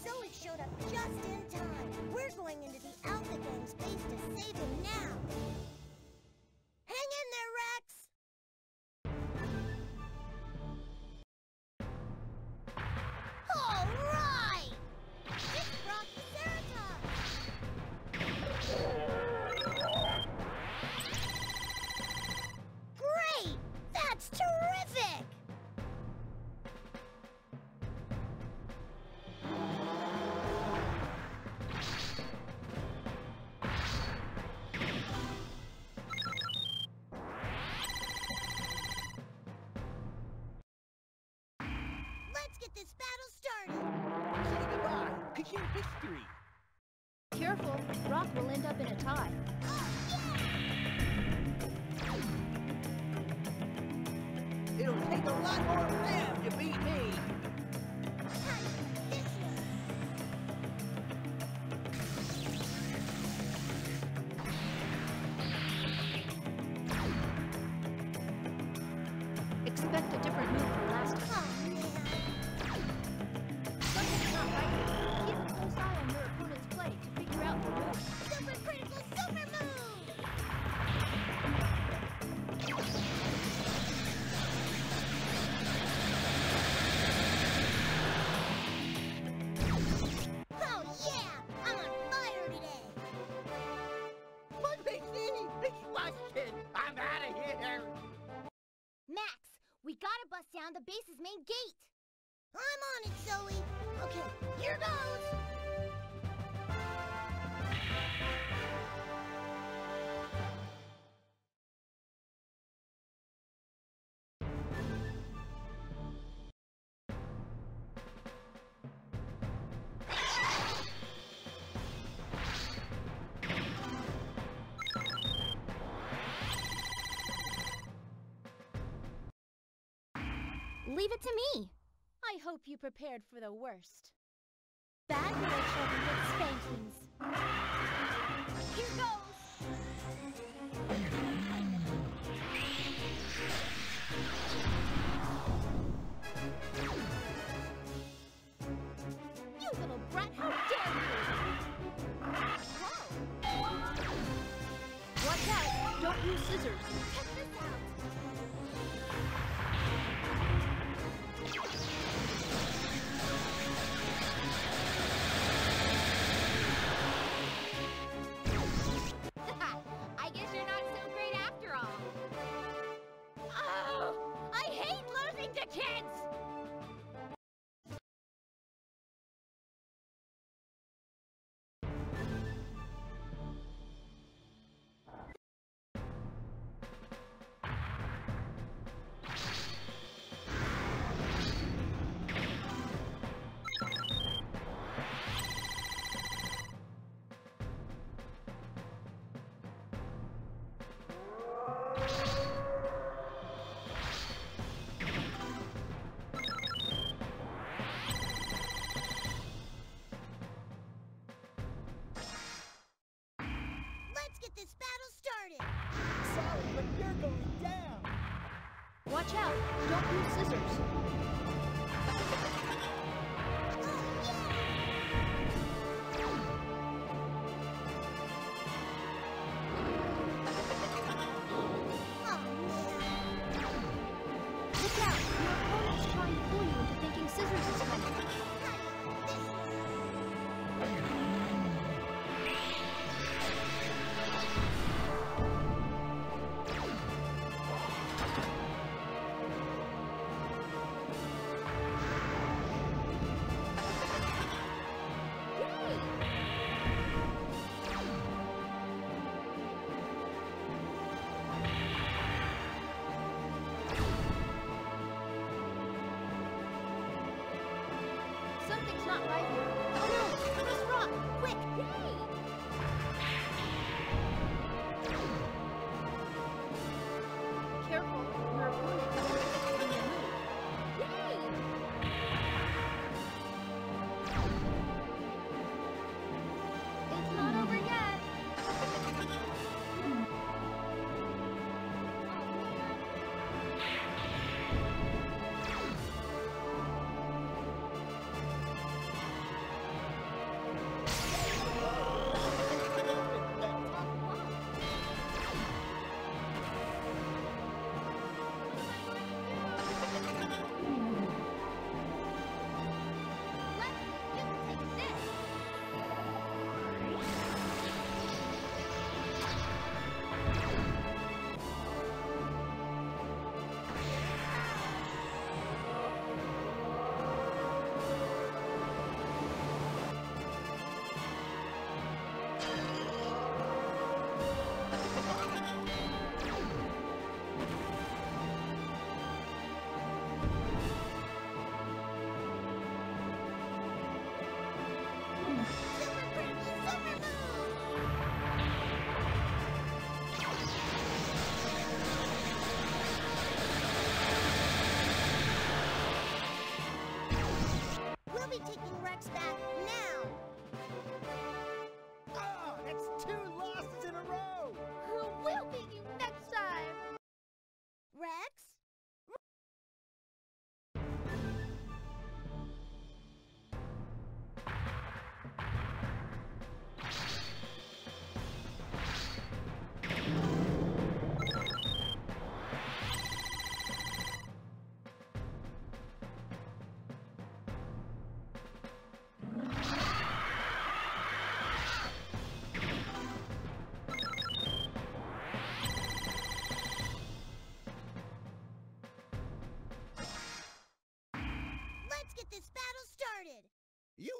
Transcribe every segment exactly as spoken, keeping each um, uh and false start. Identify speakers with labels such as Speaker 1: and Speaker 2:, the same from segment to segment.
Speaker 1: Zoe showed up just in time. We're going into the Alpha Gang's base to save him now. Hang in there, Rex! All right! It's Brachyceratops! Great! That's terrific! Let's get this battle started!
Speaker 2: Say goodbye to your history!
Speaker 3: Careful, Rock will end up in a tie.
Speaker 1: Oh, yeah!
Speaker 2: It'll take a lot more Ram to beat me!
Speaker 1: Hi, this way!
Speaker 3: Expect a different move from last time.
Speaker 1: Oh, man!
Speaker 3: Something's not right here. Keep a close eye on your opponent's play to figure out the move.
Speaker 1: Super critical super move! Oh yeah! I'm on fire today!
Speaker 2: My P C! It's busted! I'm out of here!
Speaker 1: Max, we gotta bust down the base's main gate! I'm on it, Zoe! Okay, here goes!
Speaker 3: Leave it to me.
Speaker 4: I hope you prepared for the worst.
Speaker 3: Bad little children get spankings.
Speaker 4: Here goes!
Speaker 3: You little brat, how dare you!
Speaker 4: Whoa!
Speaker 3: Watch out! Don't use scissors.
Speaker 1: Check this out!
Speaker 4: I guess you're not so great after all. Oh! I hate losing to kids!
Speaker 1: Let's get this battle started!
Speaker 2: Sorry, but you're going down!
Speaker 3: Watch out! Don't use scissors. Look out! Your opponent's trying to fool you into thinking scissors is coming. Something's not right here. Oh no! Press Rock! Quick! Yay! Careful, your opponent is doing a move. Yay! It's not over yet.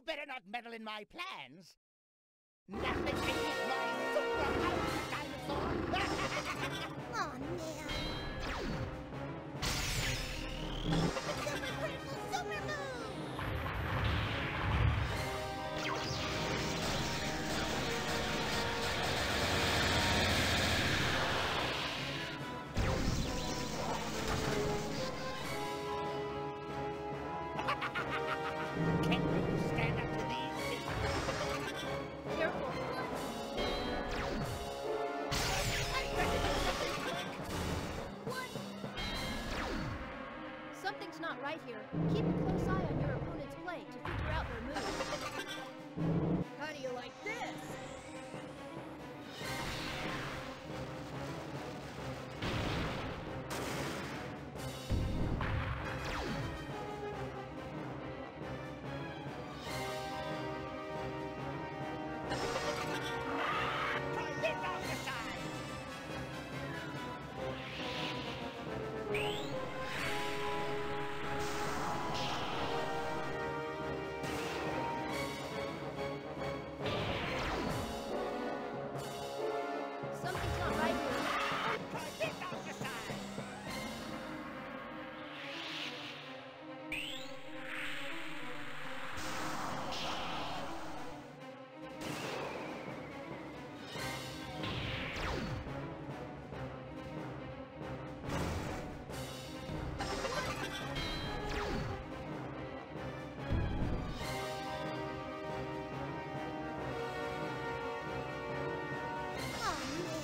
Speaker 2: better not meddle in my plans. Nothing can beat my super powerful dinosaur.
Speaker 1: Aw, man. Super critical super move!
Speaker 2: Can you stand up to these?
Speaker 3: Careful. Something's not right here. Keep a close eye on your opponent's play to figure out their moves.
Speaker 5: How do you like this?
Speaker 2: Get off the side!
Speaker 3: Something's not right here.
Speaker 2: Get off the side!
Speaker 1: Aw, man.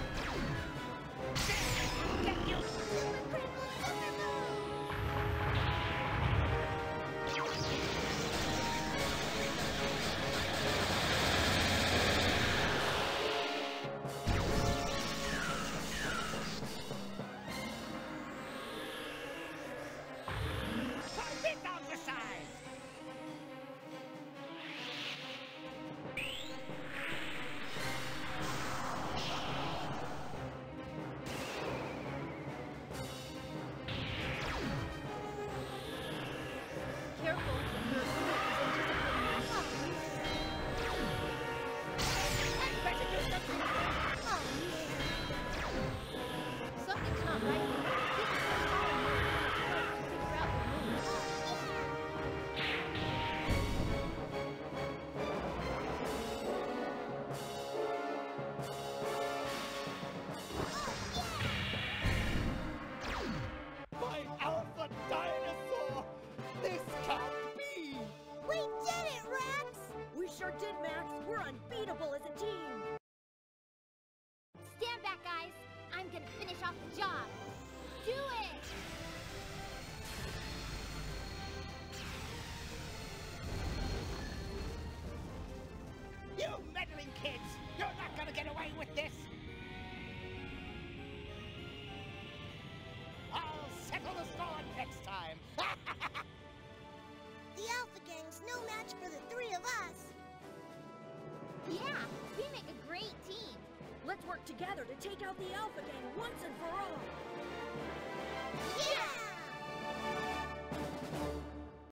Speaker 2: Get you!
Speaker 1: Super critical super move!
Speaker 2: Get off the side!
Speaker 3: Careful. Your opponent is anticipating
Speaker 2: Better do something!
Speaker 1: Aw, man.
Speaker 3: you. Something's not right here. Keep a close eye on your opponent's play to figure out their moves.
Speaker 2: My Alpha Dinosaur! This can't be!
Speaker 1: We did it, Rex!
Speaker 5: We sure did, Max. We're unbeatable as a team.
Speaker 4: Stand back, guys. I'm gonna finish off the job. Do it!
Speaker 2: You meddling kids! You're not gonna get away with this! I'll settle the score next time!
Speaker 1: The Alpha Gang's no match for the three of us.
Speaker 4: Yeah, we make a great team.
Speaker 5: Let's work together to take out the Alpha Gang once and for all.
Speaker 1: Yeah!